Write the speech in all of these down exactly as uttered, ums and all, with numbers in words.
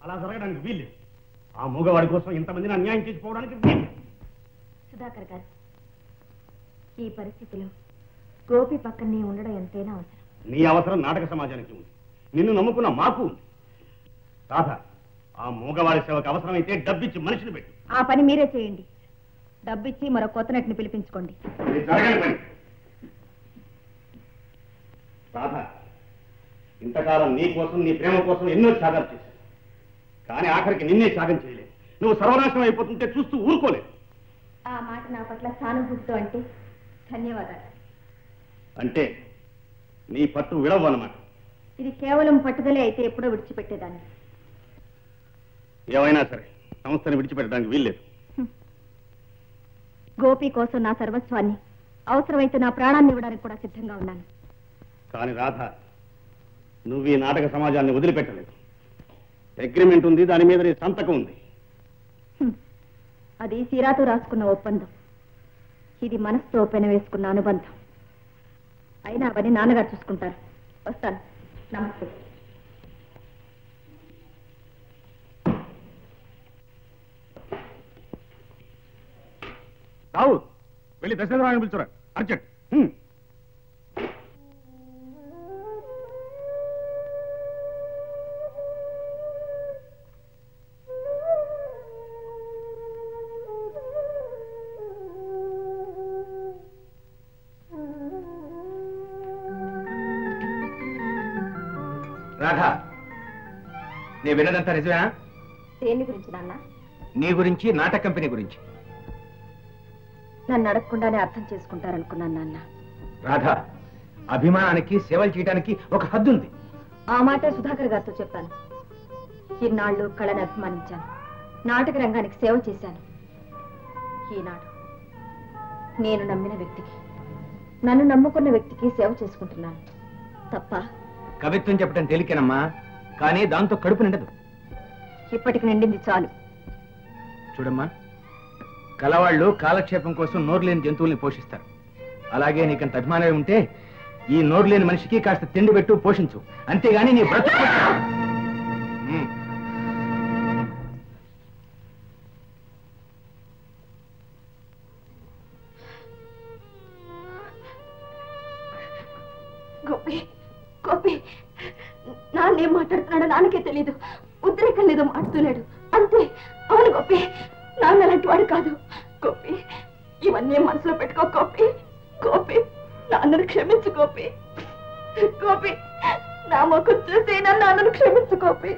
అలా జరగడానికి వీల్లేదు. ఆ మూగవాడి కోసం ఇంతమందిని అన్యాయం చేసిపోవడానికి వీల్లేదు. సుధాకర్ గారు, ఈ పరిస్థితిలో గోపి పక్కనే ఉండడం ఎంతైనా అవసరం. నీ అవసరం నాటక సమాజానికి ఉంది, నిన్ను నమ్ముకున్న మాకు ఉంది. రాధ, ఆ మూగవాడి సేవకు అవసరమైతే డబ్బిచ్చి మనిషిని పెట్టు. ఆ పని మీరే చేయండి. డబ్బిచ్చి మరో కొత్త నటిని పిలిపించుకోండి. రాధ, ఇంతకాలం నీ కోసం నీ ప్రేమ కోసం ఎన్నో త్యాగాలు చేశాను, కానీ ఆఖరికి నిన్నే త్యాగం చేయలేదు. నువ్వు సర్వనాశనం అయిపోతుంటే చూస్తూ ఊరుకోలేదు. ఆ మాట నా పట్ల సానుభూతితో అంటే ధన్యవాదాలు. అంటే నీ పట్టు విడవు అన్నమాట. ఇది కేవలం పట్టుదలే అయితే ఎప్పుడో విడిచిపెట్టేదాన్ని. ఏమైనా సరే సంస్థని విడిచిపెట్టడానికి వీల్లేదు. గోపి కోసం నా సర్వస్వాన్ని, అవసరమైతే నా ప్రాణాన్ని ఇవ్వడానికి కూడా సిద్ధంగా ఉన్నాను. కానీ రాధ, నువ్వు ఈ నాటక సమాజాన్ని వదిలిపెట్టలేదు. అగ్రిమెంట్ ఉంది, దాని మీద నీ సంతకం ఉంది. అది సిరాతో రాసుకున్న ఒప్పందం, ఇది మనసుతో పెన వేసుకున్న అనుబంధం. అయినా అవన్నీ నాన్నగారు చూసుకుంటారు. వస్తాను. నమస్తే. రావు, వెళ్ళి దశరథరామయ్యని పిలుచురా, అర్జెంట్. రాధా, నీ విన్నదంతా నిజమేనా? దేని గురించి నాన్న? నీ గురించి, నాటక కంపెనీ గురించి. నన్ను అడగకుండానే అర్థం చేసుకుంటారనుకున్నాను నాన్న. రాధా, అభిమానానికి సేవలు చేయడానికి ఒక హద్దు ఉంది. ఆ మాటే సుధాకర్ గారితో చెప్పాను. ఇన్నాళ్ళు కళను అభిమానించాను, నాటక రంగానికి సేవ చేశాను. ఈనాడు నేను నమ్మిన వ్యక్తికి, నన్ను నమ్ముకున్న వ్యక్తికి సేవ చేసుకుంటున్నాను. తప్ప? కవిత్వం చెప్పడం తేలికేనమ్మా, కానీ దాంతో కడుపు నిండదు. ఇప్పటికి నిండింది చాలు. చూడమ్మా, కలవాళ్ళు కాలక్షేపం కోసం నోరు లేని జంతువుల్ని పోషిస్తారు. అలాగే నీకంత అభిమానం ఉంటే ఈ నోరు లేని మనిషికి కాస్త తిండి పెట్టు, పోషించు. అంతేగాని నీ బ్రతుకు. గోపి, గోపి, నాన్నేం మాట్లాడుతున్నాడో నాన్నకే తెలీదు. ఉద్రేకం లేదో మాట్లాడుతున్నాడు అంతే. అవును గోపి, నాన్న అలాంటి వాడు కాదు. గోపి, ఇవన్నీ మనసులో పెట్టుకో గోపి. గోపి, నాన్నను క్షమించు గోపి. గోపి, నా మొక్కు చూసి నా నాన్నను క్షమించు గోపి.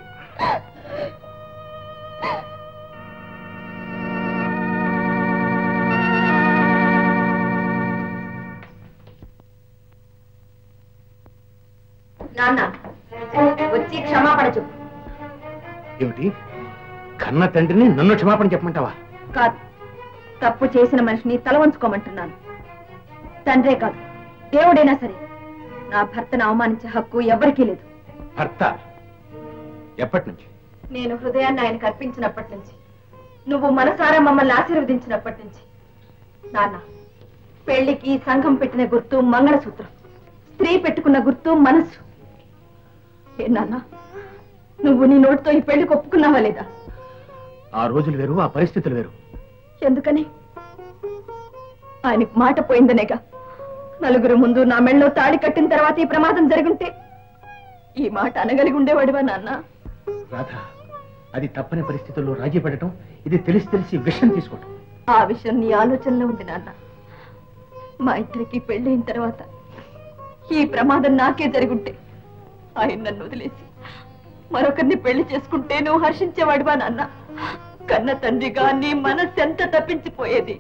నాన్న వచ్చి క్షమాపణ చెప్పు. ఏమిటి, కన్న తండ్రిని నన్ను క్షమాపణ చెప్పమంటావా? కాదు, తప్పు చేసిన మనిషిని తల వంచుకోమంటున్నాను. తండ్రే కాదు, దేవుడైనా సరే నా భర్తను అవమానించే హక్కు ఎవరికీ లేదు. భర్త? ఎప్పటి నుంచి? నేను హృదయాన్ని ఆయనకు అర్పించినప్పటి నుంచి, నువ్వు మనసారా మమ్మల్ని ఆశీర్వదించినప్పటి నుంచి. నాన్న, పెళ్లికి సంఘం పెట్టిన గుర్తు మంగళసూత్రం, స్త్రీ పెట్టుకున్న గుర్తు మనస్సు. ఏ నాన్న, నువ్వు నీ నోటితో ఈ పెళ్లి ఒప్పుకున్నావా లేదా? ఆ రోజులు వేరు, ఆ పరిస్థితులు వేరు. ఎందుకని? ఆయనకు మాట పోయిందనేగా. నలుగురు ముందు నా మెళ్ళలో తాళి కట్టిన తర్వాత ఈ ప్రమాదం జరుగుంటే ఈ మాట అనగలిగి ఉండేవాడివా నాన్న? రాధా, అది తప్పని పరిస్థితుల్లో రాజీ పడటం, ఇది తెలిసి తెలిసి విషయం తీసుకోవటం. ఆ విషయం నీ ఆలోచనలో ఉంది నాన్న. మా ఇద్దరికి పెళ్ళైన తర్వాత ఈ ప్రమాదం నాకే జరుగుంటే ఆయన నన్ను వదిలేసి మరొకరిని పెళ్లి చేసుకుంటే నువ్వు హర్షించేవాడివా నాన్న? కన్న తండ్రిగా నీ మనస్సు ఎంత తప్పించిపోయేది.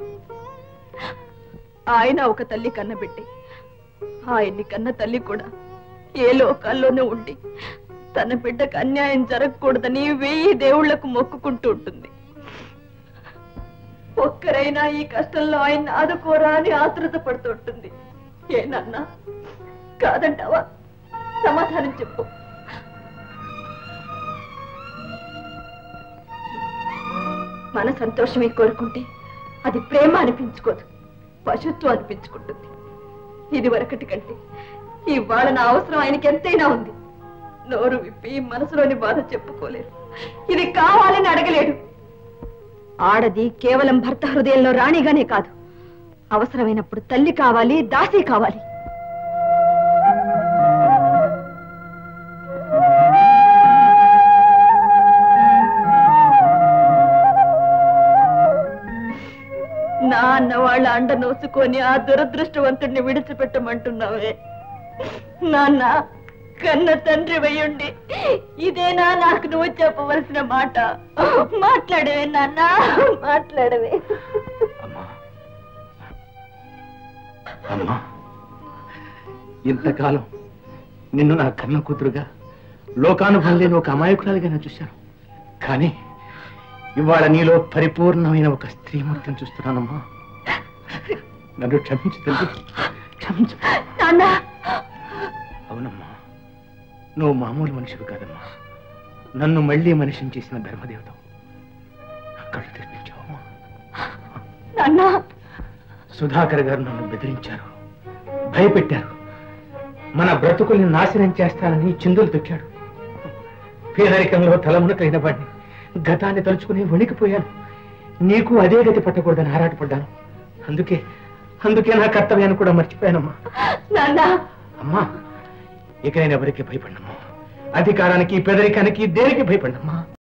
ఆయన ఒక తల్లి కన్నబెట్టి, ఆయన్ని కన్న తల్లి కూడా ఏ లోకాల్లోనూ ఉండి తన బిడ్డకు అన్యాయం జరగకూడదని వెయ్యి దేవుళ్లకు మొక్కుకుంటూ ఉంటుంది. ఒక్కరైనా ఈ కష్టంలో ఆయన ఆదుకోరా అని ఆతృత పడుతూ ఉంటుంది. ఏనన్నా, కాదంటావా? సమాధానం చెప్పు. మన సంతోషమే కోరుకుంటే అది ప్రేమ అనిపించుకోదు, పశుత్వం అనిపించుకుంటుంది. ఇది వరకటి కంటే ఇవాళ నా అవసరం ఆయనకి ఎంతైనా ఉంది. నోరు విప్పి మనసులోని బాధ చెప్పుకోలేరు. ఇది కావాలని అడగలేడు. ఆడది కేవలం భర్త హృదయంలో రాణిగానే కాదు, అవసరమైనప్పుడు తల్లి కావాలి, దాసి కావాలి. నా అన్న వాళ్ళ అండ నోసుకొని ఆ దురదృష్టవంతుడిని విడిచిపెట్టమంటున్నావే. నాన్న, కన్న తండ్రి వయ్యుండి ఇదేనా నాకు నువ్వు చెప్పవలసిన మాట? మాట్లాడవే నాన్న, మాట్లాడవే. అమ్మా, ఇంతకాలం నిన్ను నా కన్న కూతురుగా, లోకానుభవం లేని ఒక అమాయకురాలిగా నేను చూశాను. కానీ ఇవాళ నీలో పరిపూర్ణమైన ఒక స్త్రీమూర్తిని చూస్తున్నానమ్మా. నన్ను క్షమించు తల్లి, క్షమించు. అవునమ్మా, నువ్వు మామూలు మనిషివి కాదమ్మా. నన్ను మళ్ళీ మనిషిని చేసిన ధర్మదేవత. కళ్ళు తెప్పించావమ్మా. సుధాకర్ గారు నన్ను బెదిరించారు, భయపెట్టారు. మన బ్రతుకుల్ని నాశనం చేస్తానని చిందులు తొక్కాడు. పేదరికంలో తలమునకైన వాడిని గతాన్ని తలుచుకుని వణికిపోయాను. నీకు అదే గతి పట్టకూడదని ఆరాటపడ్డాను. అందుకే అందుకే నా కర్తవ్యాన్ని కూడా మర్చిపోయానమ్మా. అమ్మా, ఇక నేను ఎవరికి భయపడినమ్మా. అధికారానికి, పేదరికానికి, దేనికి భయపడినమ్మా.